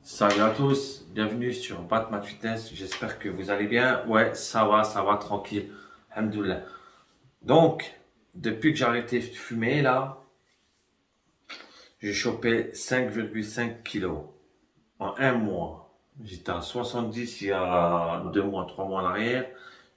Salut à tous, bienvenue sur Batman Fitness, j'espère que vous allez bien. Ouais, ça va, tranquille, alhamdoulilah. Donc, depuis que j'ai arrêté de fumer là, j'ai chopé 5,5 kilos en un mois. J'étais à 70 il y a 2 mois, 3 mois en arrière,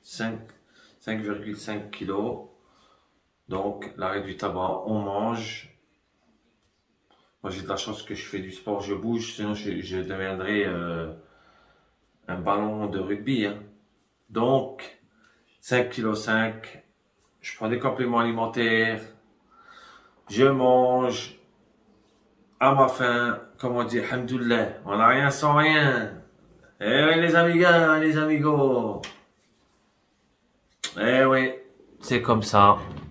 5,5 kilos. Donc, l'arrêt du tabac, on mange. Moi, j'ai de la chance que je fais du sport, je bouge, sinon je deviendrais un ballon de rugby. Hein. Donc, 5,5 kg, je prends des compléments alimentaires, je mange à ma faim, comme on dit, alhamdoulilah, on n'a rien sans rien. Eh oui, les amigas, les amigos. Eh oui, c'est comme ça.